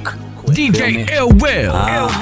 DJ Ill Will.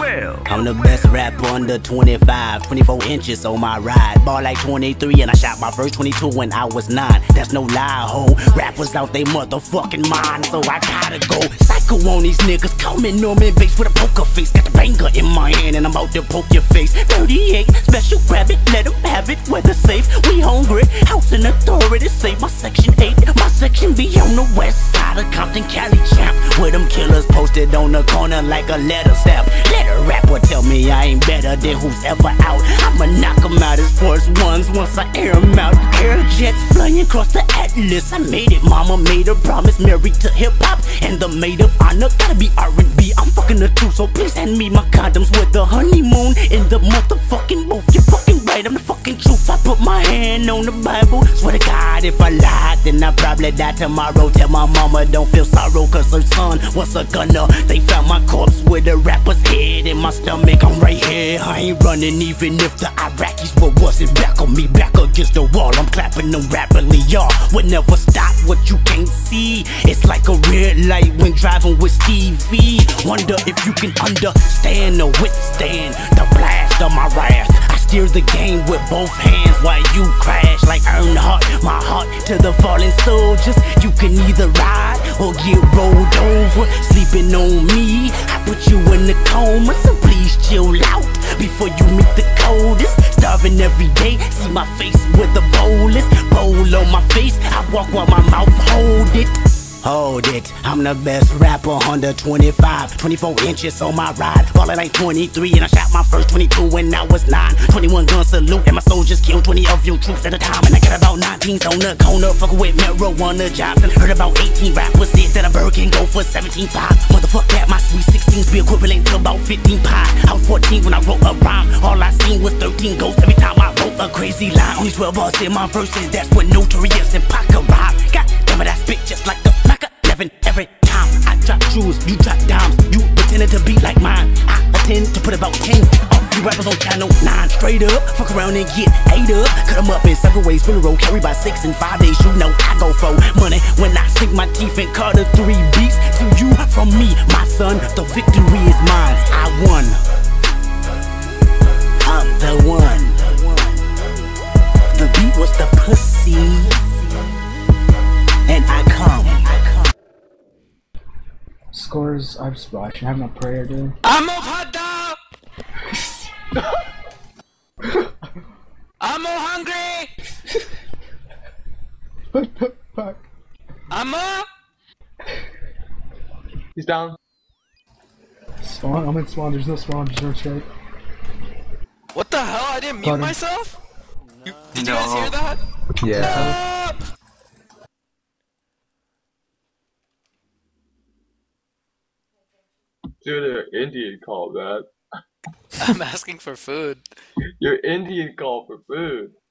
I'm the best rapper under 25, 24 inches on my ride. Ball like 23 and I shot my first 22 when I was 9. That's no lie, ho. Rappers out they motherfucking mind, so I gotta go psycho on these niggas. Call me Norman Bates with a poker face. Got the banger in my hand and I'm about to poke your face. 38, special grab it, let them have it. Weather safe, we hungry. House and authority, save my section 8. My section be on the west side of Compton, Cali champ. With them killers posted on the corner like a letter stamp. Let a rapper tell me I ain't better than who's ever out. I'ma knock them out as first ones once I air them out. Air jets flying across the atlas. I made it, mama made a promise. Married to hip hop and the maid of honor. Gotta be R&B, I'm fucking the truth. So please hand me my condoms with the honeymoon in the motherfucking booth. You're fucking right, I'm the fucking truth. I put my hand on the Bible. Swear to God, if I lied, then I probably die tomorrow. Tell my mama don't feel sorrow, cause her son was a gunner. They found my corpse with a rapper's head in my stomach. I'm right here, I ain't running even if the Iraqis were wasn't back on me. Back against the wall, I'm clapping them rapidly. Y'all would never stop what you can't see. It's like a red light when driving with Stevie. Wonder if you can understand or withstand the blast of my wrath. I steer the game with both hands while you crash like Earnhardt. My heart to the fallen soldiers. You can either ride or get rolled over. Sleeping on me, I put you in the coma. So please chill out before you meet the coldest. Starving every day, see my face with a bowl on my face. I walk while my mouth hold it. Hold it, I'm the best rapper under 25, 24 inches on my ride. Ballin' like 23 and I shot my first 22 when I was 9. 21 gun salute and my soldiers killed 20 of your troops at a time. And I got about 19s on the corner, fuckin' with marijuana jobs. And heard about 18 rappers said that a bird can go for 17.5. Motherfuck that, my sweet 16s be equivalent to about 15 pie. I was 14 when I wrote a rhyme, all I seen was 13 ghosts every time I wrote a crazy line. Only 12 bars in my verses, that's what Notorious and Pac arrived. God damn it, I spit just like the every time I drop jewels, you drop dimes. You pretended to be like mine. I attend to put about 10 of you rappers on channel 9. Straight up, fuck around and get ate up. Cut them up in several ways, funeral, carry by 6 and 5 days. You know I go for money when I sink my teeth and cut the 3 beats. To you, from me, my son, the victory is mine. I won. I'm the one. The beat was the pussy, and I come. Scores, I should have no prayer, dude. I'm a hot dog. I'm hungry. What the fuck? I'm up. He's down. Spawn? I'm in spawn, there's no spawn, there's no straight. What the hell? I didn't mute myself? Did you guys hear that? Yeah. No! Dude, your Indian call that. I'm asking for food. Your Indian call for food.